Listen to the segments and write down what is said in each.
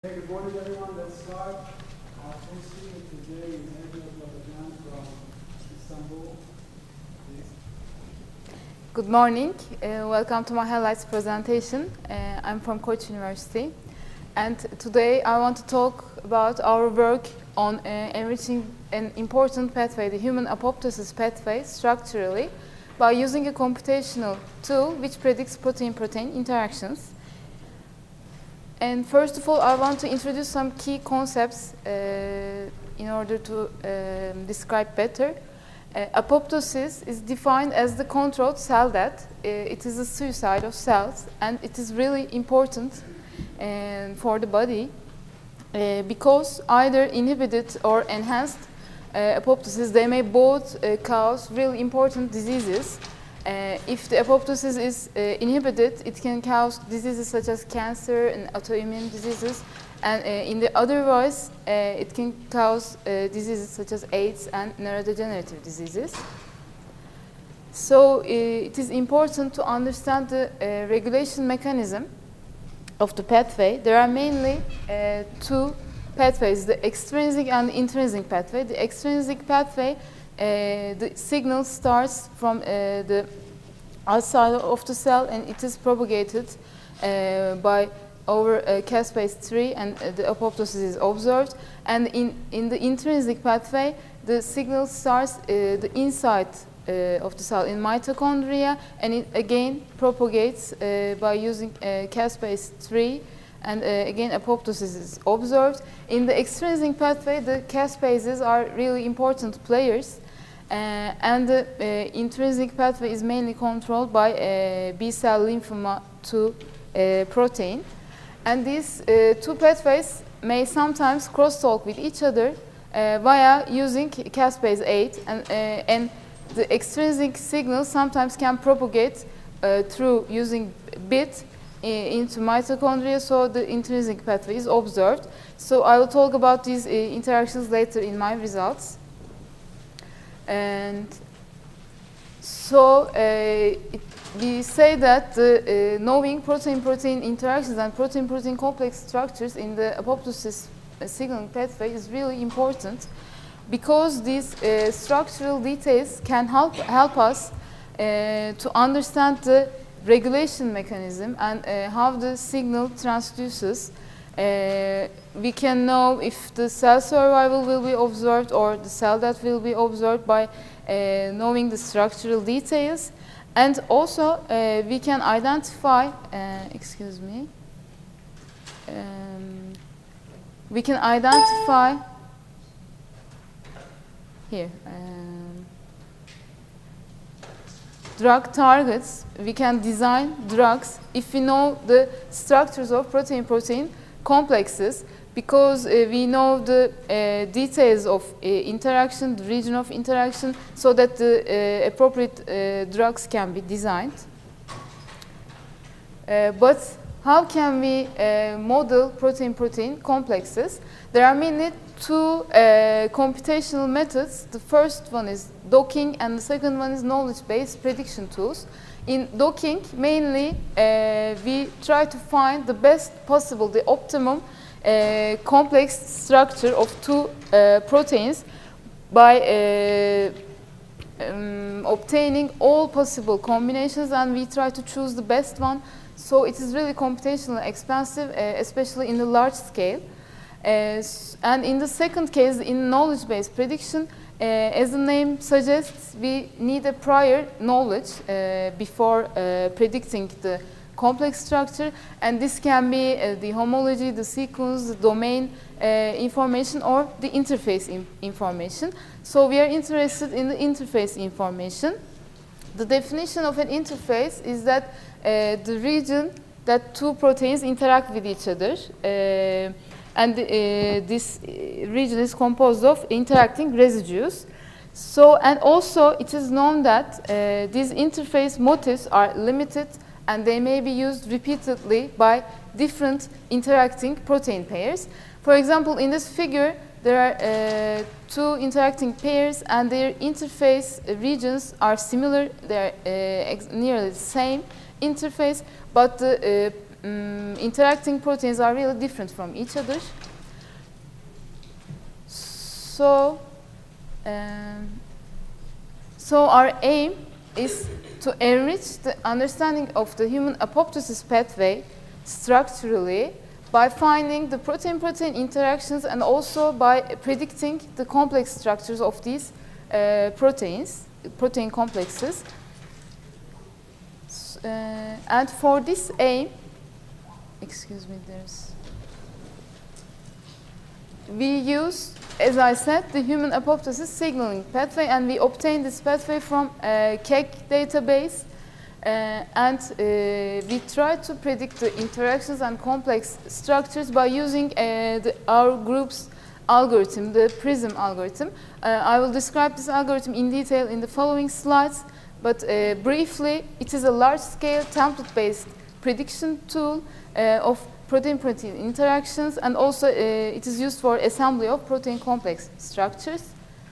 Hey, good morning, everyone. Let's start. Our first speaker today is Angela Babajan from Istanbul. Please. Good morning. Welcome to my highlights presentation. I'm from Koç University. And today I want to talk about our work on enriching an important pathway, the human apoptosis pathway, structurally, by using a computational tool which predicts protein-protein interactions. And first of all, I want to introduce some key concepts in order to describe better. Apoptosis is defined as the controlled cell death. It is a suicide of cells, and it is really important for the body because either inhibited or enhanced apoptosis, they may both cause really important diseases. If the apoptosis is inhibited, it can cause diseases such as cancer and autoimmune diseases, and in the otherwise, it can cause diseases such as AIDS and neurodegenerative diseases. So it is important to understand the regulation mechanism of the pathway. There are mainly two pathways, the extrinsic and the intrinsic pathway. The extrinsic pathway, the signal starts from the outside of the cell, and it is propagated by over caspase 3, and the apoptosis is observed. And in the intrinsic pathway, the signal starts the inside of the cell in mitochondria, and it again propagates by using caspase 3, and again apoptosis is observed. In the extrinsic pathway, the caspases are really important players, and the intrinsic pathway is mainly controlled by B-cell lymphoma 2 protein. And these two pathways may sometimes crosstalk with each other via using caspase 8, and the extrinsic signal sometimes can propagate through using BIT into mitochondria, so the intrinsic pathway is observed. So I will talk about these interactions later in my results. And so we say that knowing protein-protein interactions and protein-protein complex structures in the apoptosis signaling pathway is really important, because these structural details can help us to understand the regulation mechanism and how the signal transduces. We can know if the cell survival will be observed or the cell death will be observed by knowing the structural details. And also we can identify, we can identify here drug targets. We can design drugs if we know the structures of protein-protein complexes, because we know the details of interaction, the region of interaction, so that the appropriate drugs can be designed. But how can we model protein-protein complexes? There are mainly two computational methods. The first one is docking, and the second one is knowledge-based prediction tools. In docking, mainly we try to find the best possible, the optimum complex structure of two proteins by obtaining all possible combinations, and we try to choose the best one. So it is really computationally expensive, especially in the large scale. And in the second case, in knowledge-based prediction, as the name suggests, we need a prior knowledge before predicting the complex structure, and this can be the homology, the sequence, the domain information, or the interface information. So we are interested in the interface information. The definition of an interface is that the region that two proteins interact with each other, and this region is composed of interacting residues. So, and also it is known that these interface motifs are limited, and they may be used repeatedly by different interacting protein pairs. For example, in this figure, there are two interacting pairs, and their interface regions are similar. They are nearly the same interface, but the interacting proteins are really different from each other. So, so our aim is to enrich the understanding of the human apoptosis pathway structurally by finding the protein-protein interactions and also by predicting the complex structures of these protein complexes. And for this aim, we use, as I said, the human apoptosis signaling pathway, and we obtain this pathway from KEGG database, and we try to predict the interactions and complex structures by using our group's algorithm, the PRISM algorithm. I will describe this algorithm in detail in the following slides, but briefly, it is a large-scale template-based prediction tool of protein-protein interactions, and also it is used for assembly of protein complex structures.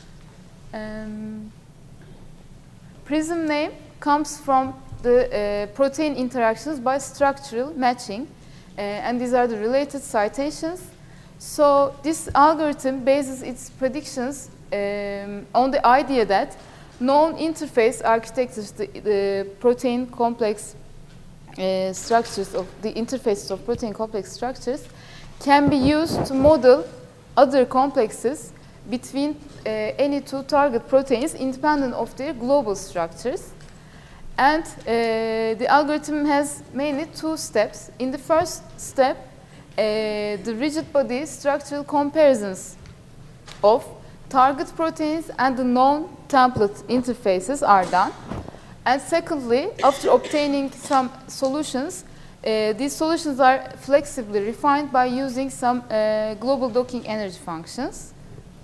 PRISM name comes from the protein interactions by structural matching, and these are the related citations. So this algorithm bases its predictions on the idea that known interface architectures, the protein complex structures of the interfaces of protein complex structures, can be used to model other complexes between any two target proteins independent of their global structures. And the algorithm has mainly two steps. In the first step, the rigid body structural comparisons of target proteins and the known template interfaces are done. And secondly, after obtaining some solutions, these solutions are flexibly refined by using some global docking energy functions.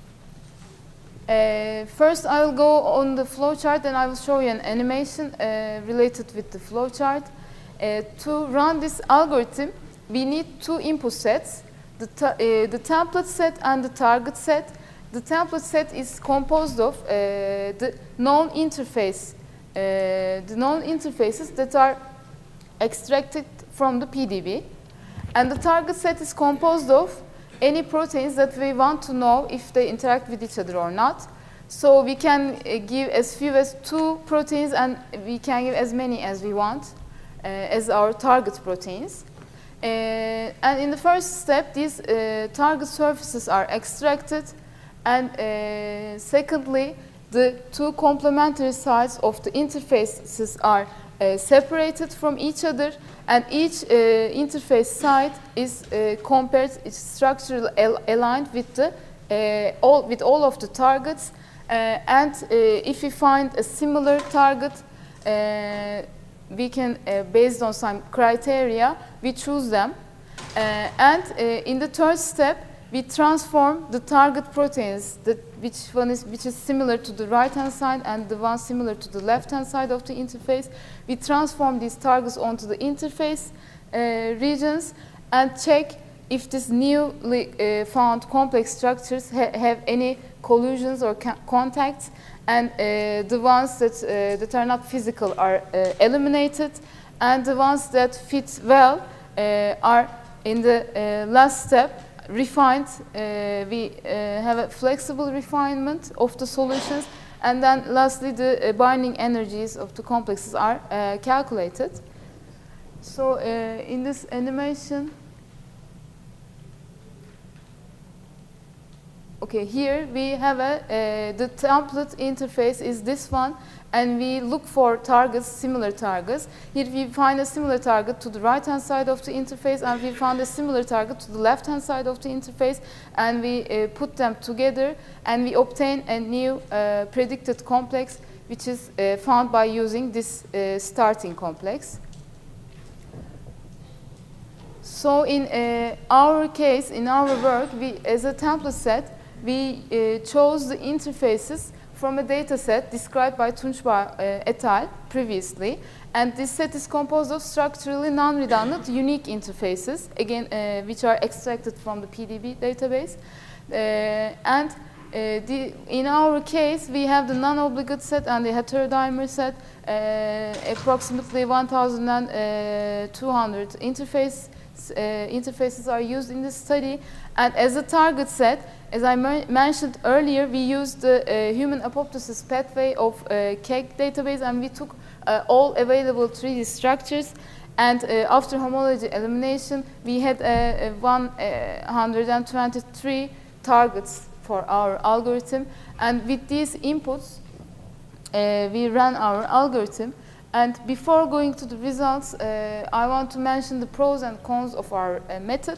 First, I will go on the flowchart, and I will show you an animation related with the flowchart. To run this algorithm, we need two input sets, the template set and the target set. The template set is composed of the known interfaces that are extracted from the PDB. And the target set is composed of any proteins that we want to know if they interact with each other or not. So we can give as few as 2 proteins, and we can give as many as we want as our target proteins. And in the first step, these target surfaces are extracted. And secondly, the 2 complementary sides of the interfaces are separated from each other, and each interface side is compared, it's structurally aligned with the all of the targets. And if we find a similar target, we can, based on some criteria, we choose them. And in the third step, we transform the target proteins, which is similar to the right-hand side and the one similar to the left-hand side of the interface. We transform these targets onto the interface regions and check if these newly found complex structures have any collisions or contacts, and the ones that are not physical are eliminated, and the ones that fit well are in the last step refined. We have a flexible refinement of the solutions, and then lastly the binding energies of the complexes are calculated. So in this animation, okay, here we have the template interface is this one, and we look for targets, similar targets. Here we find a similar target to the right-hand side of the interface, and we found a similar target to the left-hand side of the interface, and we put them together, and we obtain a new predicted complex, which is found by using this starting complex. So in our case, in our work, we, as a template set, we chose the interfaces from a data set described by Tunçba et al. Previously. And this set is composed of structurally non-redundant unique interfaces, again, which are extracted from the PDB database. And In our case, we have the non-obligate set and the heterodimer set. Approximately 1,200 interfaces are used in this study. And as a target set, as I mentioned earlier, we used the human apoptosis pathway of KEGG database, and we took all available 3D structures. And after homology elimination, we had 123 targets for our algorithm. And with these inputs, we ran our algorithm. And before going to the results, I want to mention the pros and cons of our method.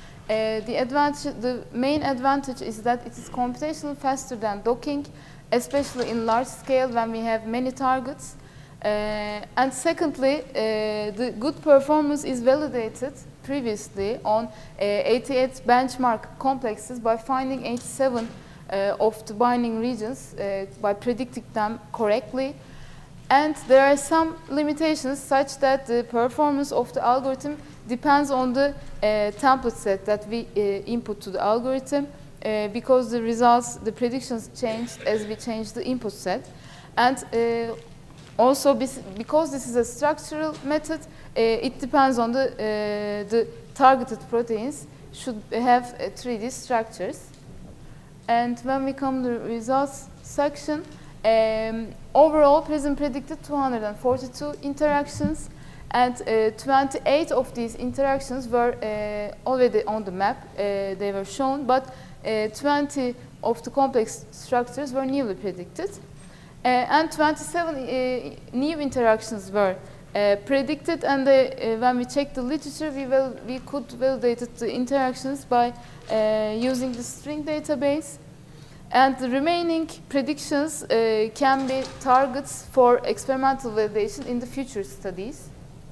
The main advantage is that it is computationally faster than docking, especially in large scale when we have many targets. And secondly, the good performance is validated previously on 88 benchmark complexes by finding 87 of the binding regions by predicting them correctly. And there are some limitations such that the performance of the algorithm depends on the template set that we input to the algorithm because the results, the predictions changed as we changed the input set. And also because this is a structural method, it depends on the targeted proteins should have 3D structures. And when we come to the results section, overall PRISM predicted 242 interactions, and 28 of these interactions were already on the map. They were shown, but 20 of the complex structures were newly predicted. And 27 new interactions were predicted, and when we checked the literature, we could validate the interactions by using the string database. And the remaining predictions can be targets for experimental validation in the future studies.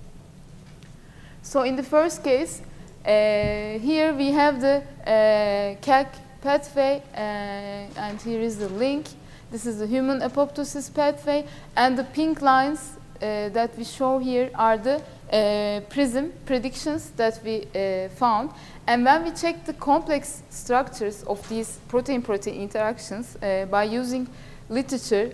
So in the first case, here we have the KEGG pathway, and here is the link. This is the human apoptosis pathway, and the pink lines that we show here are the PRISM predictions that we found. And when we check the complex structures of these protein-protein interactions by using literature,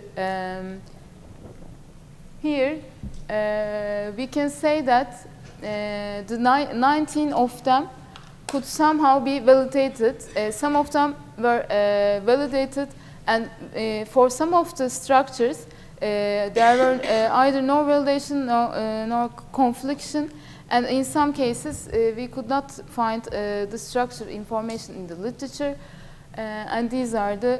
here we can say that the 19 of them could somehow be validated. Some of them were validated, and for some of the structures, there were either no validation nor confliction, and in some cases we could not find the structure information in the literature, and these are the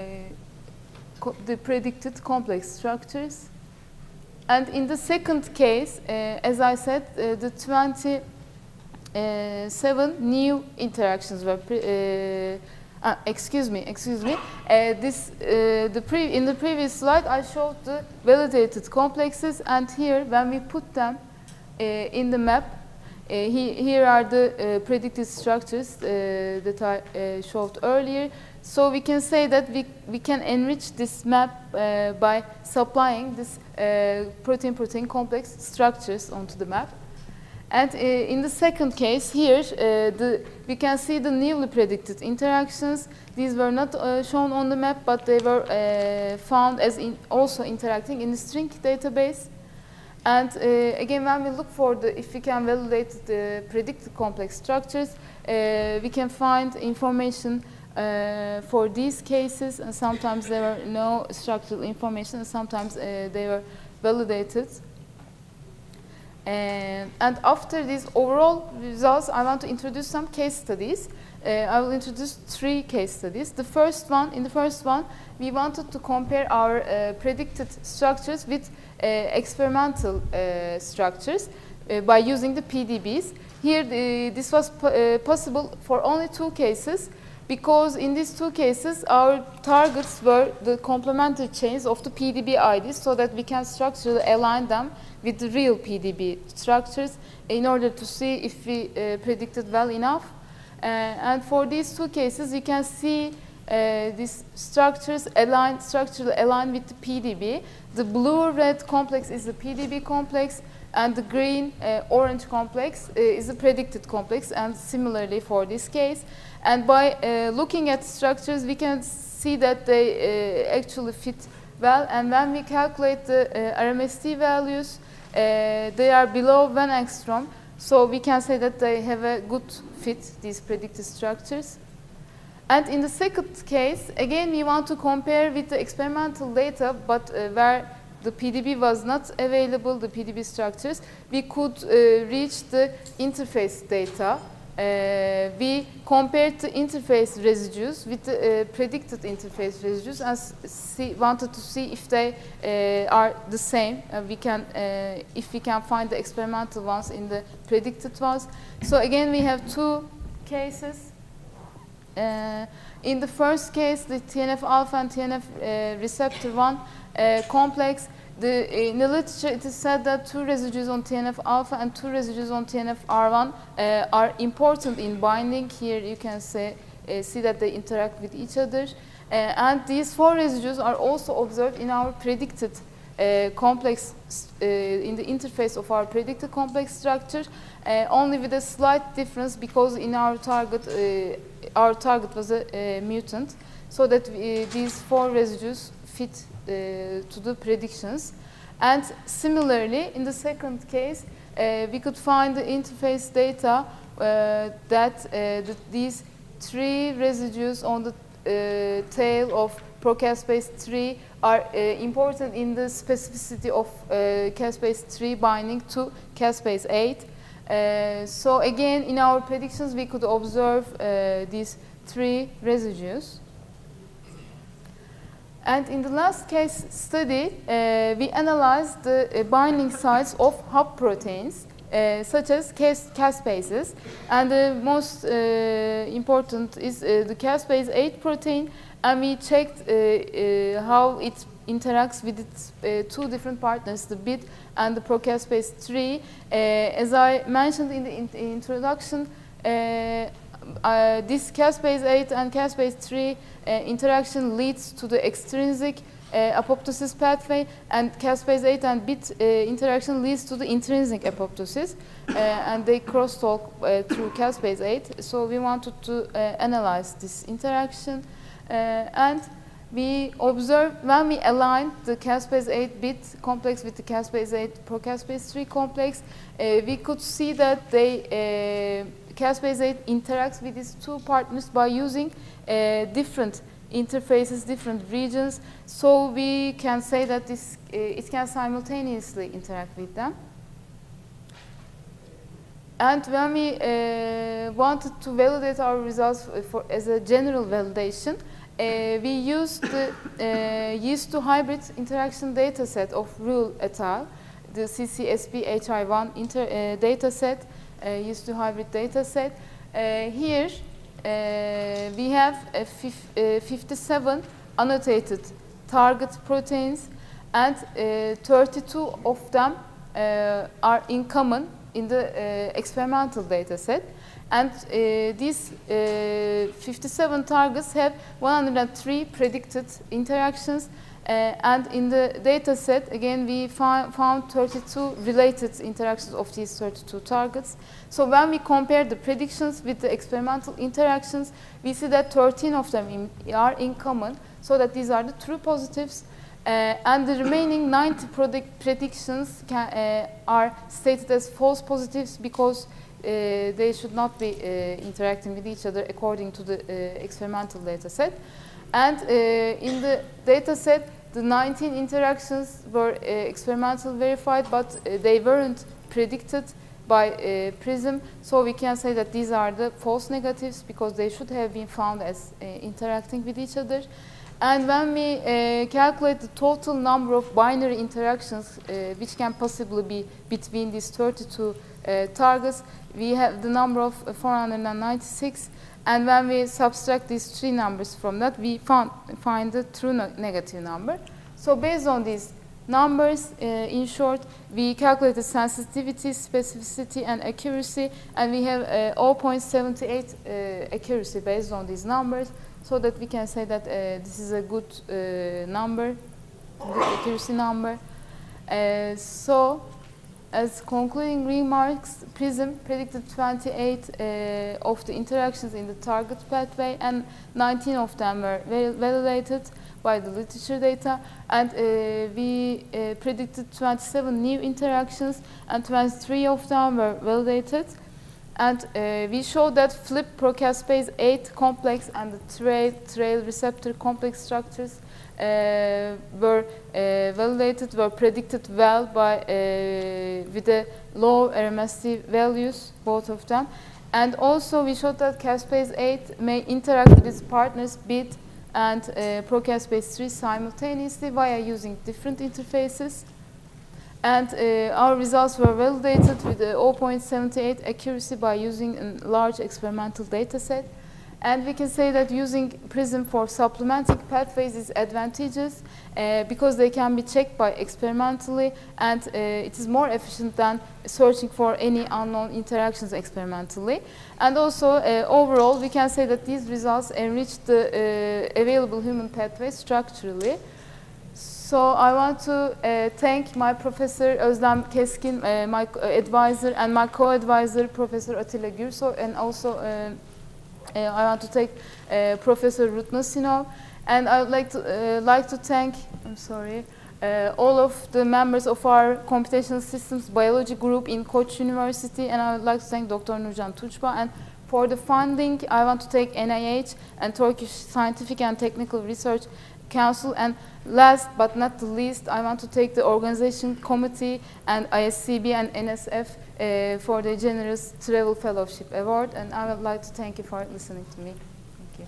predicted complex structures. And in the second case, as I said, the 27 new interactions were excuse me. In the previous slide, I showed the validated complexes, and here, when we put them in the map, here are the predicted structures that I showed earlier. So we can say that we can enrich this map by supplying this protein-protein complex structures onto the map. And in the second case here, we can see the newly predicted interactions. These were not shown on the map, but they were found as also interacting in the string database. And again, when we look for if we can validate the predicted complex structures, we can find information for these cases, and sometimes there were no structural information, and sometimes they were validated. And after these overall results, I want to introduce some case studies. I will introduce 3 case studies. In the first one, we wanted to compare our predicted structures with experimental structures by using the PDBs. Here, this was possible for only 2 cases, because in these 2 cases, our targets were the complementary chains of the PDB IDs, so that we can structurally align them with the real PDB structures in order to see if we predicted well enough. And for these 2 cases, you can see these structures structurally aligned with the PDB. The blue-red complex is the PDB complex, and the green-orange complex is the predicted complex, and similarly for this case. And by looking at structures, we can see that they actually fit well. And when we calculate the RMSD values, they are below 1 angstrom. So we can say that they have a good fit, these predicted structures. And in the second case, again, we want to compare with the experimental data, but where the PDB was not available, the PDB structures, we could reach the interface data. We compared the interface residues with the predicted interface residues and wanted to see if they are the same. If we can find the experimental ones in the predicted ones. So again, we have two cases. In the first case, the TNF-alpha and TNF receptor 1 complex, in the literature it is said that 2 residues on TNF-alpha and 2 residues on TNF-R1 are important in binding. Here you can see that they interact with each other. And these 4 residues are also observed in our predicted complex, in the interface of our predicted complex structure, only with a slight difference because in our target was a mutant, so that these 4 residues fit to the predictions. And similarly, in the second case, we could find the interface data that these 3 residues on the tail of procaspase 3 are important in the specificity of caspase 3 binding to caspase 8. So again, in our predictions, we could observe these 3 residues. And in the last case study, we analyzed the binding sites of hub proteins, such as caspases. And the most important is the caspase 8 protein. And we checked how it interacts with its 2 different partners, the BIT and the procaspase 3. As I mentioned in the introduction, this caspase 8 and caspase 3 interaction leads to the extrinsic apoptosis pathway, and caspase 8 and BIT interaction leads to the intrinsic apoptosis, and they crosstalk through caspase 8. So we wanted to analyze this interaction, and we observed when we aligned the caspase 8 BIT complex with the caspase 8 procaspase 3 complex, we could see that caspase 8 interacts with these 2 partners by using different interfaces, different regions. So we can say that it can simultaneously interact with them. And when we wanted to validate our results as a general validation, we used the yeast to hybrid interaction data set of Rule et al., the CCSP-HI1 data set, yeast to hybrid data set. Here we have 57 annotated target proteins, and 32 of them are in common in the experimental data set. And these 57 targets have 103 predicted interactions. And in the data set, again, we found 32 related interactions of these 32 targets. So when we compare the predictions with the experimental interactions, we see that 13 of them are in common, so that these are the true positives. And the remaining 90 predictions are stated as false positives because they should not be interacting with each other according to the experimental data set. And in the data set, the 19 interactions were experimental verified, but they weren't predicted by PRISM. So we can say that these are the false negatives because they should have been found as interacting with each other. And when we calculate the total number of binary interactions which can possibly be between these 32 targets, we have the number of 496. And when we subtract these 3 numbers from that, we find the true negative number. So based on these numbers, in short, we calculate the sensitivity, specificity, and accuracy, and we have 0.78 accuracy based on these numbers, so that we can say that this is a good number, good accuracy number. So as concluding remarks, PRISM predicted 28 of the interactions in the target pathway, and 19 of them were validated by the literature data, and we predicted 27 new interactions, and 23 of them were validated. And we showed that flip procaspase 8 complex and the trail receptor complex structures were validated, were predicted well by with the low RMSD values, both of them. And also we showed that caspase 8 may interact with its partners BIT and procaspase 3 simultaneously via using different interfaces. And our results were validated with a 0.78 accuracy by using a large experimental data set. And we can say that using PRISM for supplementing pathways is advantageous because they can be checked by experimentally, and it is more efficient than searching for any unknown interactions experimentally. And also, overall, we can say that these results enrich the available human pathways structurally. So I want to thank my professor Özlem Keskin, my advisor, and my co-advisor Professor Atilla Gürsoy, and also I want to thank Professor Rutna Sinov, and I would like to thank all of the members of our computational systems biology group in Koç University, and I would like to thank Dr. Nurcan Tuçba. And for the funding, I want to thank NIH and Turkish Scientific and Technical Research Council, and last but not the least, I want to thank the organization committee and ISCB and NSF for the generous travel fellowship award, and I would like to thank you for listening to me. Thank you.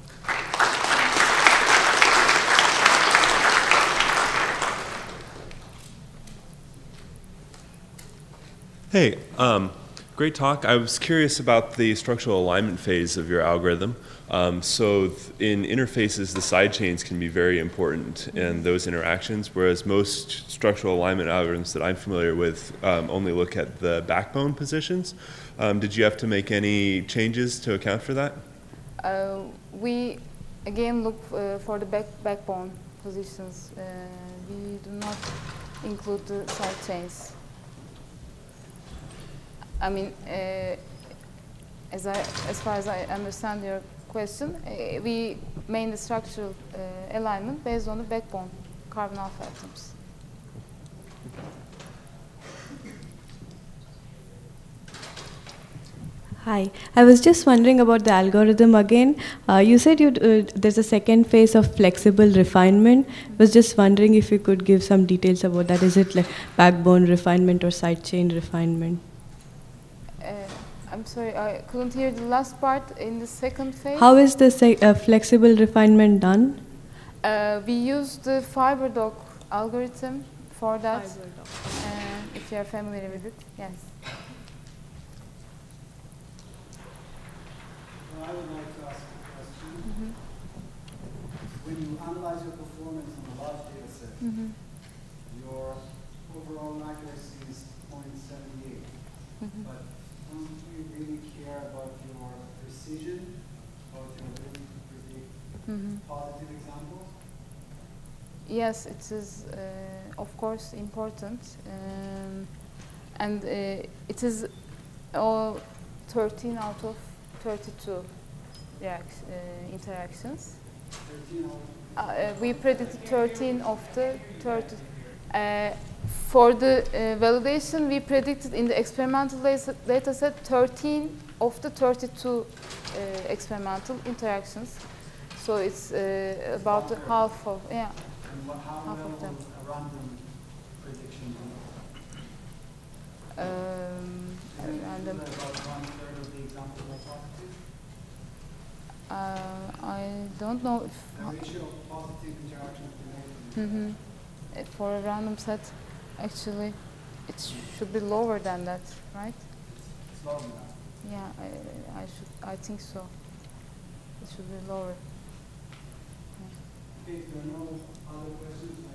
Hey, great talk. I was curious about the structural alignment phase of your algorithm. In interfaces, the side chains can be very important in those interactions, whereas most structural alignment algorithms that I'm familiar with only look at the backbone positions. Did you have to make any changes to account for that? We again look for the backbone positions. We do not include the side chains. I mean, as far as I understand your question, we made the structural alignment based on the backbone carbon alpha atoms. Hi, I was just wondering about the algorithm again. You said there's a second phase of flexible refinement. I was just wondering if you could give some details about that. Is it like backbone refinement or side chain refinement? I'm sorry, I couldn't hear the last part in the second phase. How is the flexible refinement done? We use the FiberDoc algorithm for that. If you are familiar with it, yes. Well, I would like to ask a question. When you analyze your performance on a large data set, your overall accuracy is 0.78. But don't you really care about your precision, about your ability to predict positive examples? Yes, it is, of course, important. And it is all 13 out of 32 interactions. 13 out We predicted 13 of the 30. For the validation, we predicted in the experimental data set 13 of the 32 experimental interactions. So it's about half of, And how half well of them. will a random prediction do? Random. About 1/3 of the examples are positive? I don't know if The ratio of positive interactions to negative. for a random set, actually, it should be lower than that, right? It's lower than that. Yeah, I think so. It should be lower. Okay, if there are no other questions,